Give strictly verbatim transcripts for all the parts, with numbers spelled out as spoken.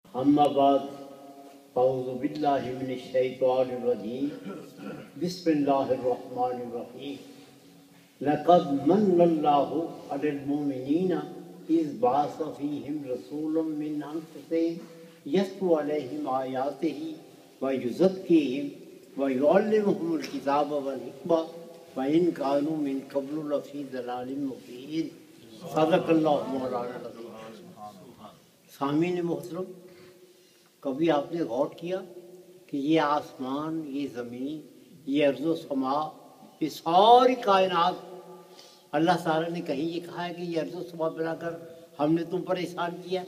اما بعد اعوذ باللہ من الشیطان الرجیم بسم اللہ الرحمن الرحیم لقد من اللہ علی المؤمنین اذ بعث فیہم رسولا من انفسہم یتلو علیہم آیاتہ ویزکیہم ویعلمہم الکتاب والحکمہ وإن كانوا من قبل لفی ضلال مبین۔ صدق اللہ مولانا العظیم۔ سامعین محترم، کبھی آپ نے غور کیا کہ یہ آسمان، یہ زمین، یہ ارض و سماء، یہ ساری کائنات، اللہ تعالیٰ نے کہیں یہ کہا ہے کہ یہ ارض و سماء بنا کر ہم نے تم پر احسان کیا؟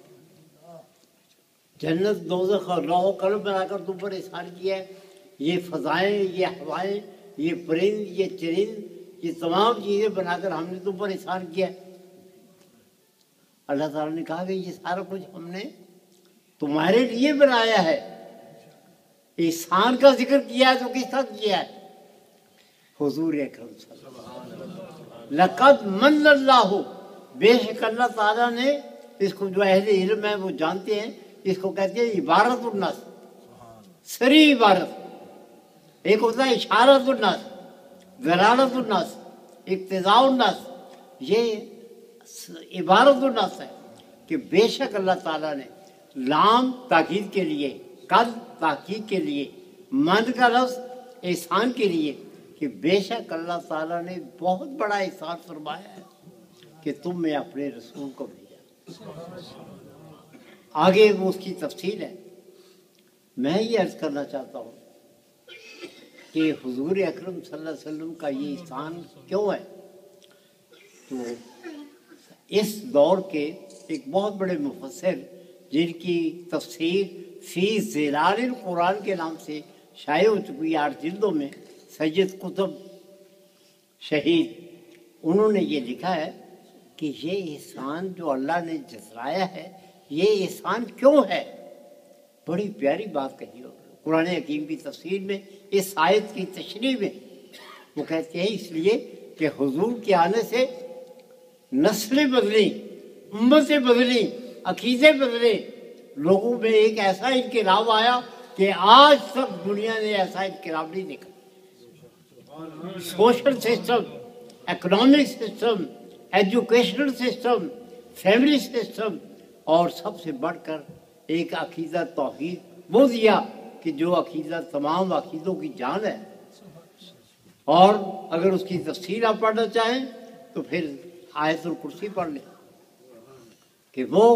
جنت دوزخ اور لوح و قلم بنا کر تم پر احسان کیا ہے؟ یہ فضائیں، یہ ہوائیں، یہ پرند، یہ چرند، یہ تمام چیزیں بنا کر ہم نے تم پر احسان کیا ہے؟ اللہ تعالیٰ نے کہا کہ یہ سارا کچھ ہم نے تمہارے لیے بنایا ہے۔ احسان کا ذکر کیا ہے تو کس کا کیا ہے؟ حضور اکرم صلی اللہ علیہ وسلم۔ لقد من اللہ، بے شک اللہ تعالیٰ نے، اس کو جو اہل علم ہے وہ جانتے ہیں، اس کو کہتے ہیں عبارت الناس، سری عبارت۔ ایک ہوتا ہے اشارت الناس، دلالت الناس، اقتضاء الناس، یہ عبارت الناس ہے کہ بے شک اللہ تعالیٰ نے، لام تاکید کے لیے، قد تاکید کے لیے، من کا لفظ احسان کے لیے، کہ بے شک اللہ تعالیٰ نے بہت بڑا احسان فرمایا ہے کہ تم میں اپنے رسول کو بھیجا۔ آگے وہ اس کی تفصیل ہے۔ میں یہ عرض کرنا چاہتا ہوں کہ حضور اکرم صلی اللہ علیہ وسلم کا یہ احسان کیوں ہے؟ تو اس دور کے ایک بہت بڑے مفسر جن کی تفسیر فی ظلال القرآن کے نام سے شائع ہو چکی ہے آٹھ جلدوں میں، سید قطب شہید، انہوں نے یہ لکھا ہے کہ یہ احسان جو اللہ نے جتلایا ہے، یہ احسان کیوں ہے؟ بڑی پیاری بات کہی ہو قرآن حکیم کی تفسیر میں، اس آیت کی تشریح میں۔ وہ کہتے ہیں اس لیے کہ حضور کے آنے سے نسلیں بدلی، امتیں بدلی، عقیدے بدلے، لوگوں میں ایک ایسا انقلاب آیا کہ آج تک دنیا نے ایسا انقلاب نہیں دیکھا۔ Social system, economic system, educational system, family system, اور سب سے بڑھ کر ایک عقیدہ توحید وہ دیا کہ جو عقیدہ تمام عقیدوں کی جان ہے۔ اور اگر اس کی تفصیل آپ پڑھنا چاہیں تو پھر آیت الکرسی پڑھ لیں کہ وہ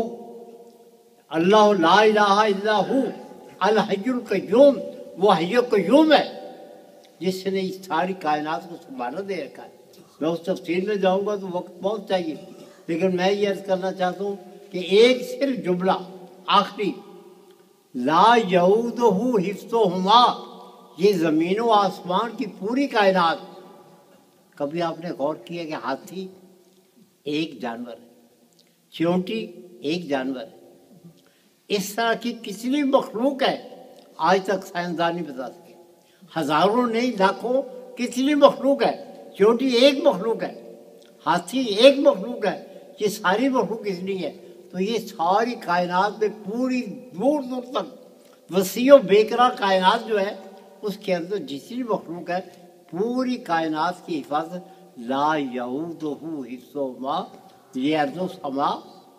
اللہ لا الہ الا ہو الحی القیوم، وہ حی القیوم ہے جس نے اس ساری کائنات کو سنبھالا دے رکھا ہے۔ میں اس تفصیل میں جاؤں گا تو وقت بہت چاہیے، لیکن میں یہ عرض کرنا چاہتا ہوں کہ ایک صرف جملہ آخری، لا یعودہ حفظہما، یہ زمین و آسمان کی پوری کائنات۔ کبھی آپ نے غور کیا کہ ہاتھی ایک جانور ہے، چیونٹی ایک جانور ہے، اس طرح کی کتنی مخلوق ہے آج تک سائنسدان نہیں بتا سکے، ہزاروں نہیں لاکھوں کتنی مخلوق ہے، چیونٹی ایک مخلوق ہے، ہاتھی ایک مخلوق ہے، یہ ساری مخلوق کتنی ہے؟ تو یہ ساری کائنات میں پوری دور دور تک وسیع و بیکراں کائنات جو ہے اس کے اندر جتنی مخلوق ہے، پوری کائنات کی حفاظت لا یعودہ حفظہما، یہ ارض و سما،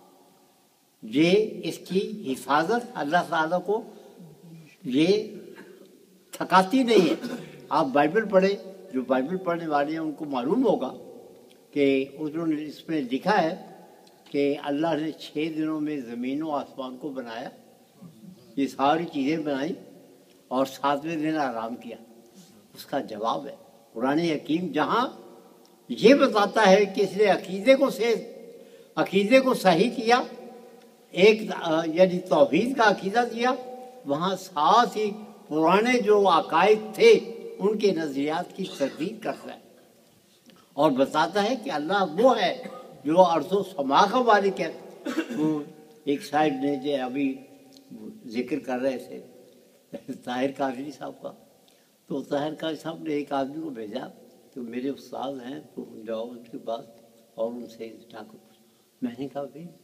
یہ اس کی حفاظت اللہ تعالیٰ کو یہ تھکاتی نہیں ہے۔ آپ بائبل پڑھیں، جو بائبل پڑھنے والے ہیں ان کو معلوم ہوگا کہ انہوں نے اس میں لکھا ہے کہ اللہ نے چھ دنوں میں زمین و آسمان کو بنایا، یہ ساری چیزیں بنائیں، اور ساتویں دن آرام کیا۔ اس کا جواب ہے قرآن حکیم، جہاں یہ بتاتا ہے کہ اس نے عقیدے کو سے عقیدے کو صحیح کیا، ایک یعنی توحید کا عقیدہ دیا، وہاں ساتھ ہی پرانے جو عقائد تھے ان کے نظریات کی تردید کرتا ہے اور بتاتا ہے کہ اللہ وہ ہے جو ارض و سما کا مالک ہے۔ وہ ایک صاحب نے جو ابھی ذکر کر رہے تھے طاہر قادری صاحب کا، تو طاہر قادری صاحب نے ایک آدمی کو بھیجا تو میرے استاد ہیں تو جاؤ ان کے پاس اور ان سے جا کر پوچھو۔ میں نے کہا بھائی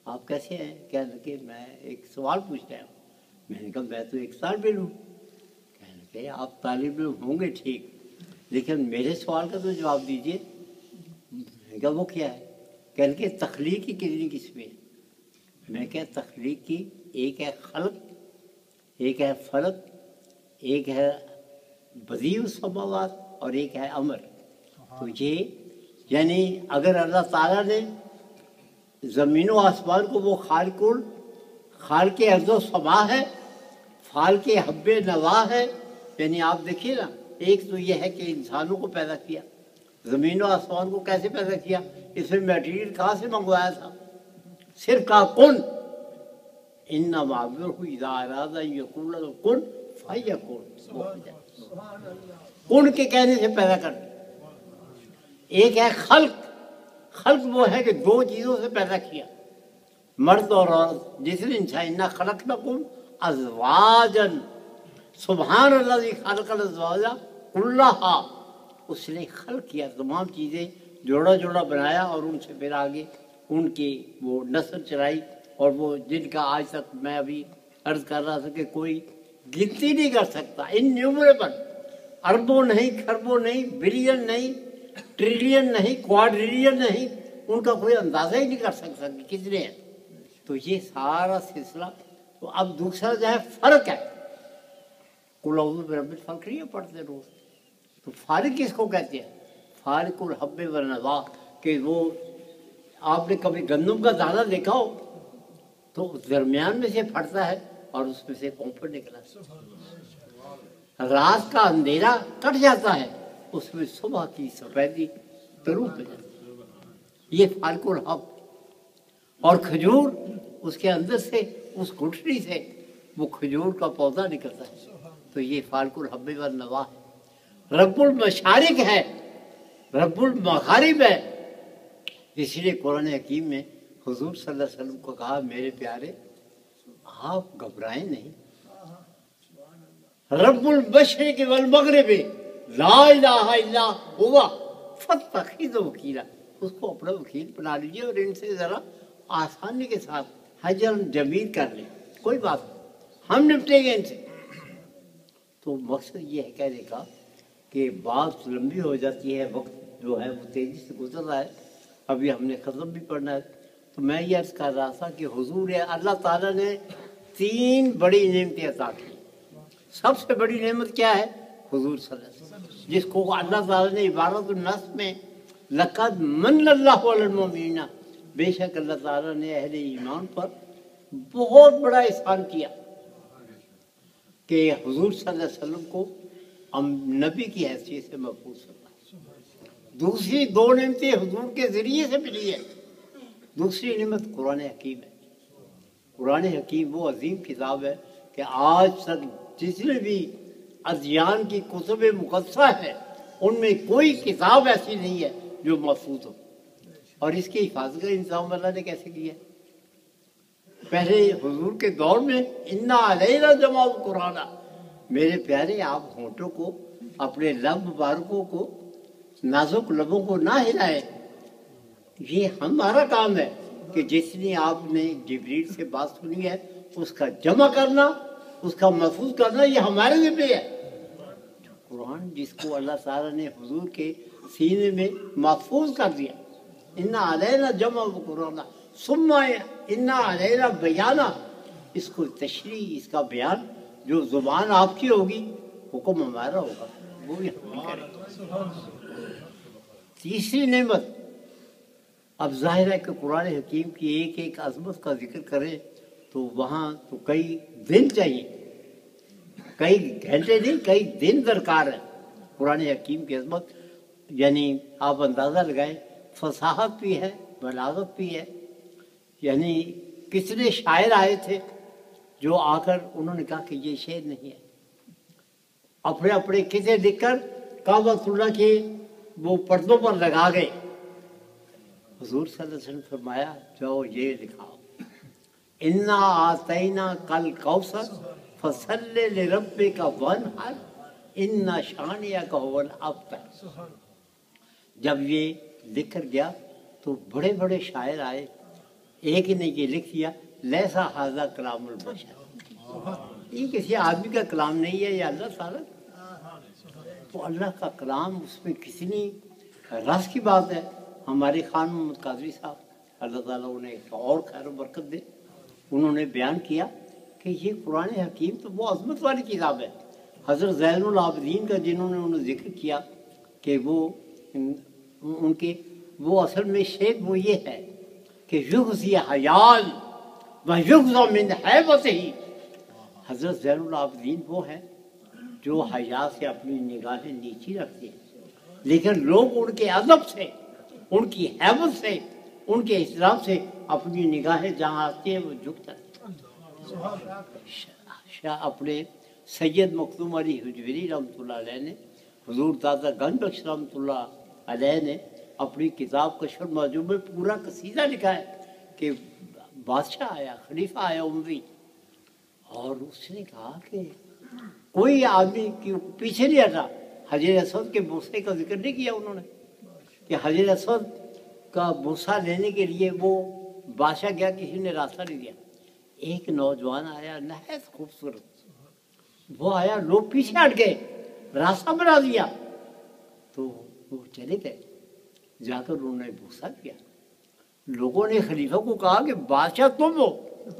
آپ کیسے ہیں؟ کہنے لگے میں ایک سوال پوچھ رہا ہوں. میں نے کہا میں تو ایک طالب علم ہوں. کہنے لگے آپ طالب علم ہوں گے ٹھیک، لیکن میرے سوال کا تو جواب دیجیے. میں نے کہا وہ کیا ہے؟ کہنے لگے تخلیق کی کتنی قسمیں ہیں؟ میں کہا تخلیق کی ایک ہے خلق، ایک ہے فلق، ایک ہے بدیع السماوات اور ایک ہے امر. تو یہ یعنی اگر اللہ تعالیٰ نے زمین و آسمان کو وہ خالق خالق ارض و سما ہے، خالق حب نوا ہے. یعنی آپ دیکھیے نا، ایک تو یہ ہے کہ انسانوں کو پیدا کیا، زمین و آسمان کو کیسے پیدا کیا؟ اس میں میٹیریل کہاں سے منگوایا تھا؟ صرف کہا کن، انما امرہ اذا اراد ان یقول له کن فیکون. کن کے کہنے سے پیدا کر. ایک ہے خلق، خلق وہ ہے کہ دو چیزوں سے پیدا کیا، مرد اور عورت. جس نے انسان انا خلقناکم ازواجا، سبحان الذی خلق الازواج کلھا، اس نے خلق کیا، تمام چیزیں جوڑا جوڑا بنایا اور ان سے پھر آگے ان کی وہ نسل چلائی. اور وہ جن کا آج تک میں ابھی عرض کر رہا تھا کہ کوئی گنتی نہیں کر سکتا، انیومریبل، اربوں نہیں، کھربوں نہیں، بلین نہیں، ٹریلین نہیں، کوارٹریلین نہیں، ان کا کوئی اندازہ ہی نہیں کر سکتا کہ کتنے ہیں. تو یہ سارا سلسلہ. تو اب دوسرا جو ہے فرق ہے، قل اعوذ برب الفلق نہیں پڑھتے روز. تو فارق کس کو کہتے ہیں؟ فارق الحب والنوا. کہ وہ آپ نے کبھی گندم کا دانہ دیکھا ہو تو درمیان میں سے پھٹتا ہے اور اس میں سے کونپر نکلا. رات کا اندھیرا کٹ جاتا ہے، اس میں صبح کی سفیدی طلوع ہو جاتی ہے. یہ فارق الحب. اور کھجور اس کے اندر سے، اس گٹھلی سے وہ کھجور کا پودا نکلتا ہے. تو یہ فارق الحب والنوا ہے. رب المشارق ہے، رب المغارب ہے. اس لیے قرآن حکیم میں حضور صلی اللہ علیہ وسلم کو کہا میرے پیارے آپ گھبرائیں نہیں. رب المشرق والمغرب لا الہ الا ہوا فاتخذہ وکیلا. اس کو اپنا وکیل بنا لیجیے اور ان سے ذرا آسانی کے ساتھ حجر جمیل کر لیں. کوئی بات نہیں، ہم نپٹیں گے ان سے. تو مقصد یہ ہے کہنے کا کہ بات لمبی ہو جاتی ہے، وقت جو ہے وہ تیزی سے گزر رہا ہے، ابھی ہم نے ختم بھی پڑھنا ہے. تو میں یہ عرض کر رہا تھا کہ حضور اللہ تعالیٰ نے تین بڑی نعمتیں عطا کی. سب سے بڑی نعمت کیا ہے؟ حضور صلی اللہ علیہ وسلم، جس کو اللہ تعالیٰ نے عبارت النص میں لقد من اللہ علی المؤمنین، بے شک اللہ تعالیٰ نے اہل ایمان پر بہت بڑا احسان کیا کہ حضور صلی اللہ علیہ وسلم کو نبی کی حیثیت سے محفوظ کرنا. دوسری دو نعمتیں حضور کے ذریعے سے ملی ہے. دوسری نعمت قرآن حکیم ہے. قرآن حکیم وہ عظیم کتاب ہے کہ آج تک جتنے بھی ادیان کی کتب مقدسہ ہیں ان میں کوئی کتاب ایسی نہیں ہے جو محفوظ ہو. اور اس کی حفاظت کا انتظام اللہ نے کیسے کیا؟ پہلے حضور کے دور میں انا علینا جمع القرآن، میرے پیارے آپ ہونٹوں کو، اپنے لب مبارکوں کو، نازک لبوں کو نہ ہلائے. یہ ہمارا کام ہے کہ جتنی آپ نے جبریل سے بات سنی ہے اس کا جمع کرنا، اس کا محفوظ کرنا، یہ ہمارے ذمہ ہے. قرآن جس کو اللہ تعالیٰ نے حضور کے سینے میں محفوظ کر دیا، انا علینا جمع القرآن ثم انا علینا بیانہ، اس کو تشریح، اس کا بیان، جو زبان آپ کی ہوگی حکم ہمارا ہوگا، وہ بھی ہم کریں گے. تیسری نعمت، اب ظاہر ہے کہ قرآن حکیم کی ایک ایک عظمت کا ذکر کریں تو وہاں تو کئی دن چاہیے، کئی گھنٹے نہیں، کئی دن درکار ہے. قرآن حکیم کی عظمت یعنی آپ اندازہ لگائیں، فصاحت بھی ہے، بلاغت بھی ہے. یعنی کتنے شاعر آئے تھے جو آ کر انہوں نے کہا کہ یہ شعر نہیں ہے، اپنے اپنے قصے لکھ کر کعبۃ اللہ کے وہ پردوں پر لگا گئے. حضور صلی اللہ علیہ وسلم فرمایا جاؤ یہ لکھاؤ، انا آتینا کل کوثر فصل لربک وانحر ان شانئک هو الابتر. جب یہ لکھ کر گیا تو بڑے بڑے شاعر آئے، ایک نے یہ لکھ دیا لیسا ھذا کلام البشر، یہ کسی آدمی کا کلام نہیں ہے، یہ اللہ تعالیٰ، تو اللہ کا کلام، اس میں کسی نہیں رس کی بات ہے۔ ہمارے خان محمد قادری صاحب اللہ تعالیٰ انہیں ایک اور خیر و برکت دے، انہوں نے بیان کیا کہ یہ قرآن حکیم تو وہ عظمت والی کتاب ہے۔ حضرت زین العابدین کا جنہوں نے انہوں ذکر کیا کہ وہ ان کے وہ اصل میں شیخ وہ یہ ہے کہ یغزی حیال و یغزا من حیبتہ، حضرت زین العابدین وہ ہیں جو حیا سے اپنی نگاہیں نیچی رکھتے ہیں، لیکن لوگ ان کے ادب سے، ان کی حیبت سے، ان کے احترام سے اپنی نگاہیں جہاں آتی ہیں وہ جھکتا ہے۔ شاہ اپنے سید مخدوم علی حجویری رحمۃ اللہ علیہ نے، حضور دادا گنج بخش رحمۃ اللہ علیہ نے اپنی کتاب کشف المحجوب میں پورا قصیدہ لکھا ہے کہ بادشاہ آیا، خلیفہ آیا اموی، اور اس نے کہا کہ کوئی آدمی کی پیچھے نہیں ہٹا، حجر اسود کے بوسے کا ذکر نہیں کیا انہوں نے کہ حجر اسود کا بوسہ لینے کے لیے وہ بادشاہ گیا، کسی نے راستہ نہیں دیا، ایک نوجوان آیا نہایت خوبصورت، وہ آیا، لوگ پیچھے ہٹ گئے، راستہ بنا دیا، تو وہ چلے گئے، جا کر انہوں نے بوسہ کیا۔ لوگوں نے خلیفہ کو کہا کہ بادشاہ تم ہو،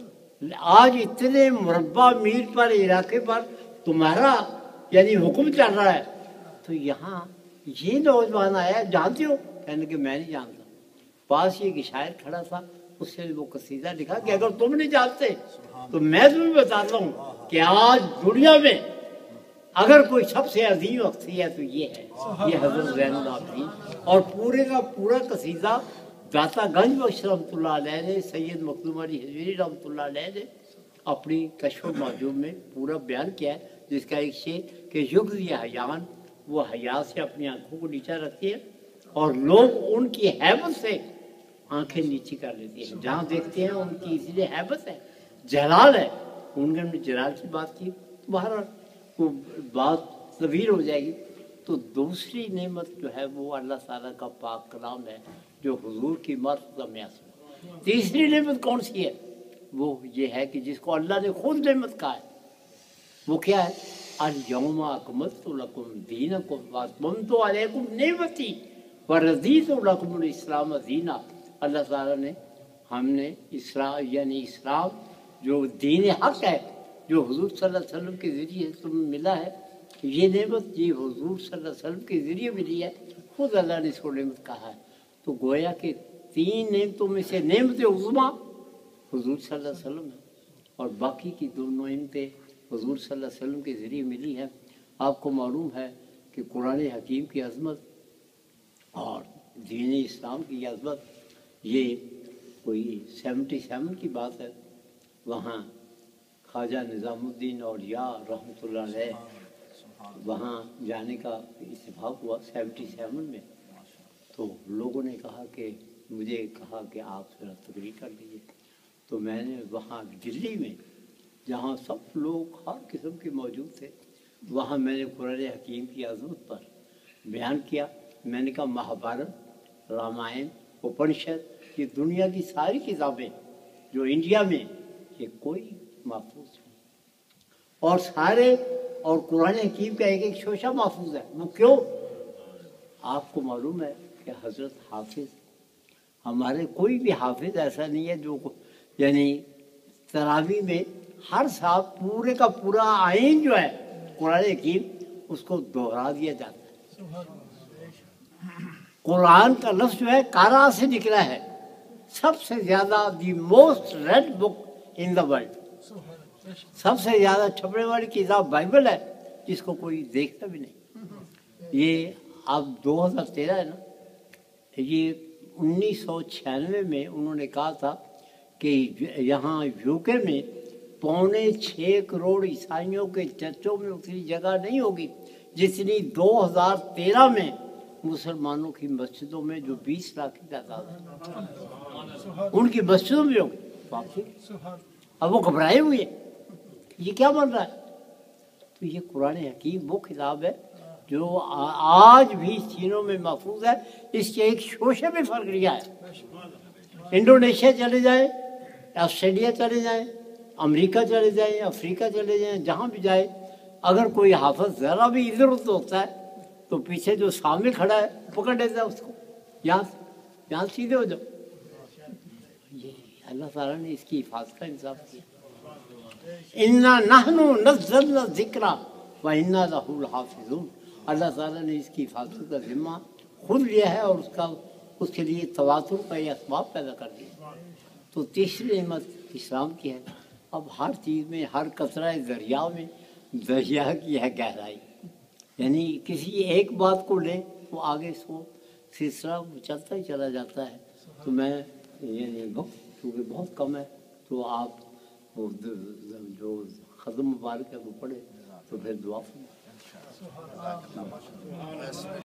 آج اتنے مربع میل پر علاقے پر تمہارا یعنی حکم چل رہا ہے، تو یہاں یہ نوجوان آیا، جانتے ہو؟ کہنے کہ میں نہیں جانتا۔ پاس یہ ایک شاعر کھڑا تھا، اس نے وہ قصیدہ لکھا کہ اگر تم نہیں جانتے تو میں تمہیں بتاتا ہوں کہ آج دنیا میں اگر کوئی سب سے عظیم ہستی ہے تو یہ ہے، یہ حضرت زین العابدین۔ اور پورے کا پورا قصیدہ داتا گنج بخش رحمۃ اللہ علیہ نے، سید مخدوم علی حجویری رحمۃ اللہ علیہ نے اپنی کشف المحجوب میں پورا بیان کیا ہے، جس کا ایک شعر کہ یغزی حیان، وہ حیا سے اپنی آنکھوں کو نیچا رکھتی ہے اور لوگ ان کی حیبت سے آنکھیں نیچی کر لیتی ہیں، جہاں دیکھتے ہیں ان کی اس لیے حیبت ہے، جلال ہے، ان نے ہم نے جلال کی بات کی، تو بہرحال وہ بات طویل ہو جائے گی۔ تو دوسری نعمت جو ہے وہ اللہ تعالیٰ کا پاک کلام ہے جو حضور کی معرفت کا میسر ہے۔ تیسری نعمت کون سی ہے؟ وہ یہ ہے کہ جس کو اللہ نے خود نعمت کہا ہے، وہ کیا ہے؟ الیوم اکملت لکم دینکم واتممت علیکم نعمتی ورضیت لکم الاسلام دینا۔ اللہ تعالیٰ نے ہم نے اسلام یعنی اسلام جو دین حق ہے، جو حضور صلی اللہ علیہ وسلم کے ذریعے تمہیں ملا ہے، یہ نعمت یہ حضور صلی اللہ علیہ وسلم کے ذریعے ملی ہے، خود اللہ نے اس کو نعمت کہا ہے۔ تو گویا کہ تین نعمتوں میں سے نعمت عظمیٰ حضور صلی اللہ علیہ وسلم ہے، اور باقی کی دو نعمتیں حضور صلی اللہ علیہ وسلم کے ذریعے ملی ہیں۔ آپ کو معلوم ہے کہ قرآن حکیم کی عظمت اور دین اسلام کی عظمت یہ کوئی سیونٹی سیون کی بات ہے، وہاں خواجہ نظام الدین اولیاء رحمۃ اللہ علیہ وہاں جانے کا اتفاق ہوا سیونٹی سیون میں، تو لوگوں نے کہا کہ مجھے کہا کہ آپ ذرا تقریر کر دیجیے، تو میں نے وہاں دلی میں جہاں سب لوگ ہر قسم کے موجود تھے، وہاں میں نے قرآن حکیم کی عظمت پر بیان کیا۔ میں نے کہا مہابھارت، رامائن، اپنشد، یہ دنیا کی ساری کتابیں جو انڈیا میں یہ کوئی محفوظ نہیں، اور سارے اور قرآن حکیم کا ایک ایک شوشہ محفوظ ہے۔ وہ کیوں؟ آپ کو معلوم ہے کہ حضرت حافظ، ہمارے کوئی بھی حافظ ایسا نہیں ہے جو یعنی تراویح میں ہر سال پورے کا پورا آئین جو ہے قرآن حکیم اس کو دوہرا دیا جاتا ہے۔ قرآن کا لفظ جو ہے قارا سے نکلا ہے، سب سے زیادہ the most read book in the world, سب سے زیادہ چھپنے والی کتاب بائبل ہے جس کو کوئی دیکھتا بھی نہیں۔ یہ اب دو ہزار تیرہ ہے نا، یہ انیس سو چھیانوے میں انہوں نے کہا تھا کہ یہاں یو کے میں پونے چھ کروڑ عیسائیوں کے چرچوں میں اتنی جگہ نہیں ہوگی جتنی دو ہزار تیرہ میں مسلمانوں کی مسجدوں میں جو بیس لاکھ کی تعداد ہے ان کی مسجدوں میں ہوگی۔ باقی اب وہ گھبرائے ہوئے ہیں یہ کیا بن رہا ہے؟ تو یہ قرآن حکیم وہ کتاب ہے جو آج بھی سینوں میں محفوظ ہے، اس کے ایک شوشے میں فرق لیا ہے۔ انڈونیشیا چلے جائیں، آسٹریلیا چلے جائیں، امریکہ چلے جائیں، افریقہ چلے جائیں، جہاں بھی جائے، اگر کوئی حافظ ذرا بھی ادھر ادھر ہوتا ہے تو پیچھے جو سامنے کھڑا ہے پکڑ لیتا ہے اس کو، یہاں سے یہاں سیدھے ہو جاؤ۔ یہ اللہ تعالیٰ نے اس کی حفاظت کا انصاف کیا۔ اِنَّا نَحْنُ نَزَّلْنَا الذِّكْرَ وَإِنَّا لَهُ لَحَافِظُونَ۔ اللہ تعالیٰ نے اس کی حفاظت کا ذمہ خود لیا ہے اور اس کا اس کے لیے تواتر کا یہ اسباب پیدا کر دیا۔ تو تیسری نعمت اسلام کی ہے۔ اب ہر چیز میں، ہر قطرہ دریا میں دریا کی ہے گہرائی، یعنی کسی ایک بات کو لیں تو آگے سو سلسلہ چلتا ہی چلا جاتا ہے۔ تو میں یعنی وقت چونکہ بہت کم ہے تو آپ وہ جو ختم مبارک ہے وہ پڑھے تو پھر دعا فرمائیں۔